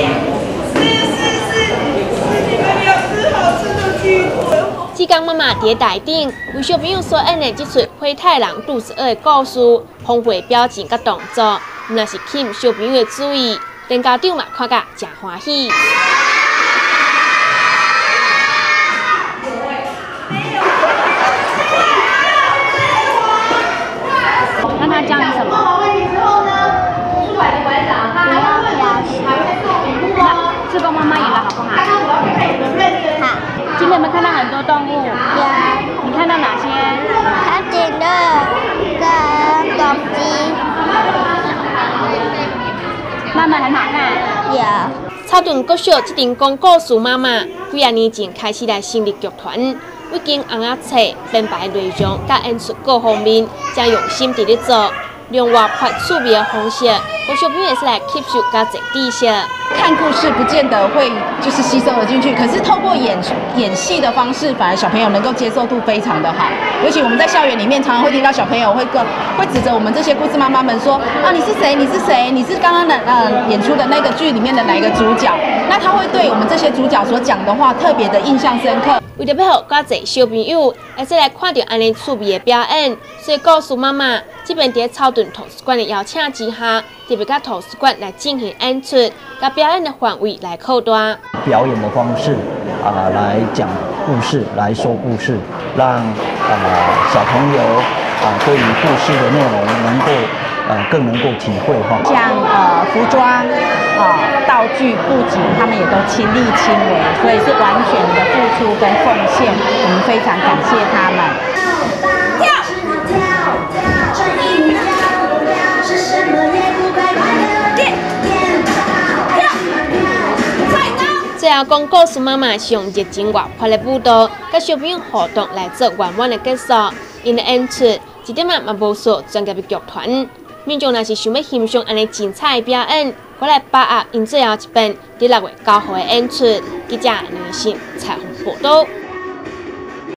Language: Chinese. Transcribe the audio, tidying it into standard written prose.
志刚妈妈伫台顶为小朋友所演的这出灰太狼肚子饿的故事，丰富表情甲动作，若是吸引小朋友的注意，连家长嘛看甲真欢喜。 那他教你什么？志工妈妈演的好不好？ 好。 今天有没有看到很多动物？ 有。 你看到哪些？ 长颈鹿跟公鸡。 妈妈很好看。 有。 草屯国小这阵讲故事妈妈，几啊年前开始来成立剧团，已经红啊册编排内容甲演出各方面，真用心伫咧做。用活泼趣味的方式，让小朋友也是来吸收甲侪知识。 看故事不见得会就是吸收了进去，可是透过演戏的方式，反而小朋友能够接受度非常的好。尤其我们在校园里面，常常会听到小朋友会指着我们这些故事妈妈们说：“啊，你是谁？你是谁？你是刚刚的演出的那个剧里面的哪一个主角？”那他会对我们这些主角所讲的话特别的印象深刻。 为了要让较侪小朋友会使来看到安尼趣味的表演，所以故事妈妈这边伫草屯图书馆的邀请之下，特别甲图书馆来进行演出，甲表演的范围来扩大。 表演的方式来讲故事，来说故事，让小朋友对于故事的内容能够更能够体会哈。 像服装道具布景，他们也都亲力亲为，所以是完全的付出跟奉献，我们非常感谢他们。 最后讲故事妈妈是用热情活泼的舞蹈，甲小朋友互动来做圆满的结束。因的演出一点嘛无属专业的剧团。民众若是想要欣赏安尼精彩的表演，我来把握因最后一遍伫6月9号的演出。记者梁信采访报道。